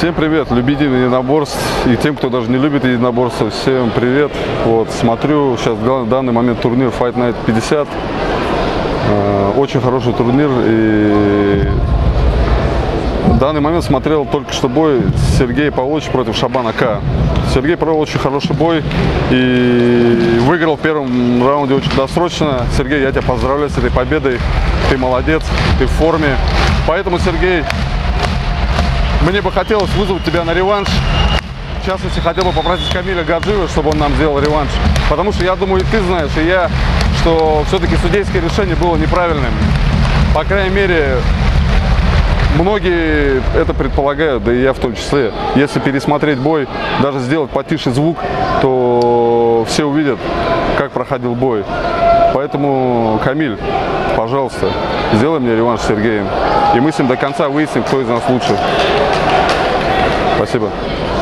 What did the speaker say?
Всем привет, любителям единоборств и тем, кто даже не любит единоборства, всем привет. Вот, смотрю сейчас в данный момент турнир Fight Night 50. Очень хороший турнир. И в данный момент смотрел только что бой Сергей Павлович против Шабана К. Сергей провел очень хороший бой и выиграл в первом раунде очень досрочно. Сергей, я тебя поздравляю с этой победой. Ты молодец, ты в форме. Поэтому, Сергей, мне бы хотелось вызвать тебя на реванш. В частности, хотел бы попросить Камиля Гаджиева, чтобы он нам сделал реванш. Потому что я думаю, и ты знаешь, и я, что все-таки судейское решение было неправильным. По крайней мере, многие это предполагают, да и я в том числе. Если пересмотреть бой, даже сделать потише звук, то все увидят, как проходил бой. Поэтому, Камиль, пожалуйста, сделай мне реванш с Сергеем. И мы с ним до конца выясним, кто из нас лучше. Спасибо.